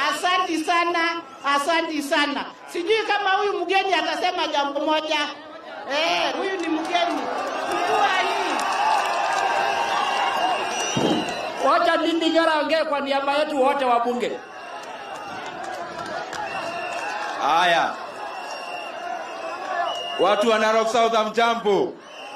Asanti sana. Sijui kama huyu mgeni atasema jambo moja. Huyu ni mgeni. Chukua hii. Wacha Ndindi Nyoro ongee kwa niaba yetu wote wa bunge. Haya. Watu wa Narok South hamjambo.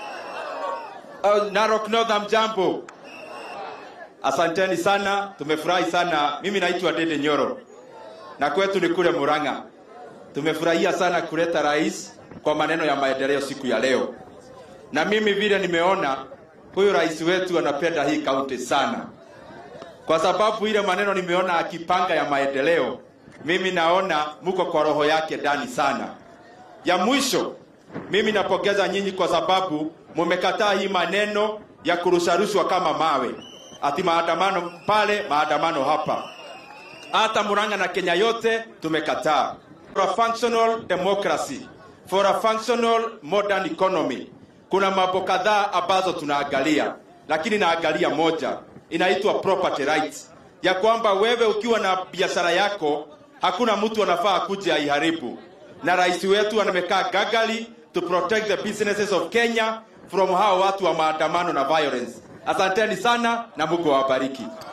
Narok North hamjambo. Asanteni sana, tumefurahi sana. Mimi naitwa Ndindi Nyoro. Na kwetu ni kule Murang'a. Tumefurahia sana kuleta rais kwa maneno ya maendeleo siku ya leo. Na mimi vile nimeona huyu rais wetu anapenda hii kaunti sana. Kwa sababu ile maneno nimeona akipanga ya maendeleo, mimi naona muko kwa roho yake ndani sana. Ya mwisho, mimi napongeza nyinyi kwa sababu mumekataa hii maneno ya kurusharushwa kama mawe. Ati maandamano pale, maandamano hapa. Hata Murang'a na Kenya yote tumekataa. For a functional democracy, for a functional modern economy, kuna mambo kadhaa ambazo tunaangalia, lakini naangalia moja, inaitwa property rights. Ya kwamba wewe ukiwa na biashara yako, hakuna mtu anafaa kuja aiharibu. Na rais wetu amekaa gagali to protect the businesses of Kenya from hao watu wa maandamano na violence. Asanteni sana na Mungu awabariki.